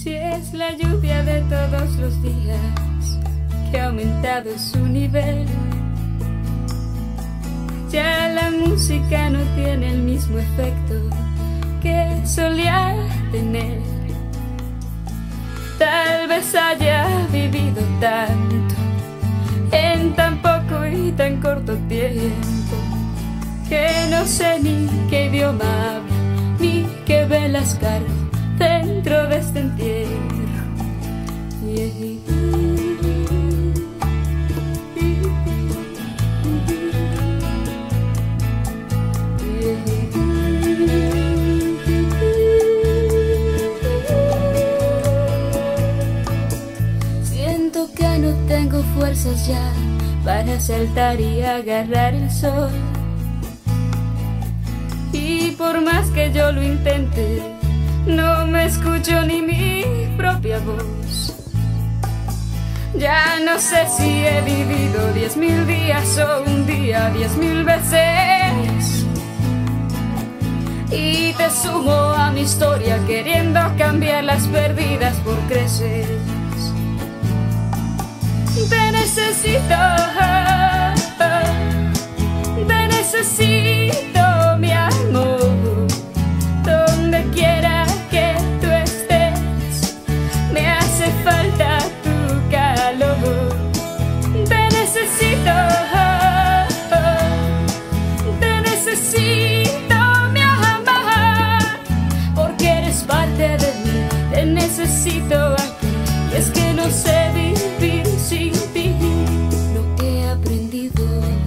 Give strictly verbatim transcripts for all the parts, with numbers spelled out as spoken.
Si es la lluvia de todos los días que ha aumentado su nivel, ya la música no tiene el mismo efecto que solía tener. Tal vez haya vivido tanto en tan poco y tan corto tiempo que no sé ni qué idioma hablo, ni qué velas cargo dentro de este entierro. Yeah. Siento que no tengo fuerzas ya para saltar y agarrar el sol, y por más que yo lo intente, no me escucho ni mi propia voz. Ya no sé si he vivido diez mil días o un día diez mil veces, y te sumo a mi historia queriendo cambiar las perdidas por creces. Te necesito, te necesito, mi amor, donde quiera que tú estés, me hace falta tu calor. Te necesito, te necesito, mi amor, porque eres parte de mí. Te necesito aquí, y es que no sé vivir sin ti, lo he aprendido.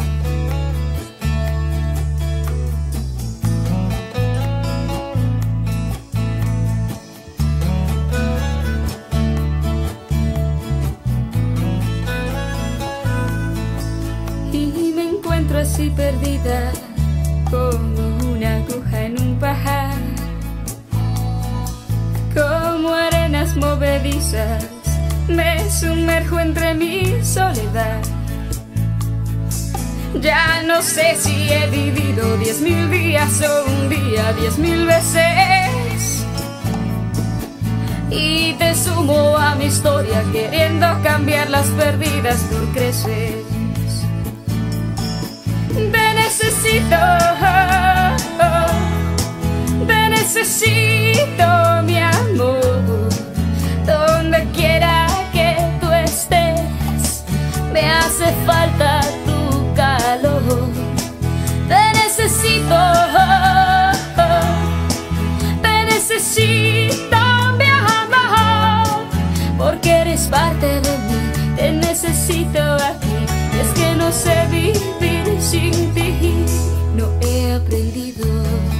Y me encuentro así perdida como una aguja en un pajar, como arenas movedizas me sumerjo entre mi soledad. Ya no sé si he vivido diez mil días o un día diez mil veces, y te sumo a mi historia queriendo cambiar las perdidas por creces. Te necesito, te necesito, mi amor, donde quiera que tú estés, me hace falta tu calor. Te necesito, te necesito, mi amor, porque eres parte de mí. Te necesito aquí, y es que no sé vivir sin ti, no he aprendido.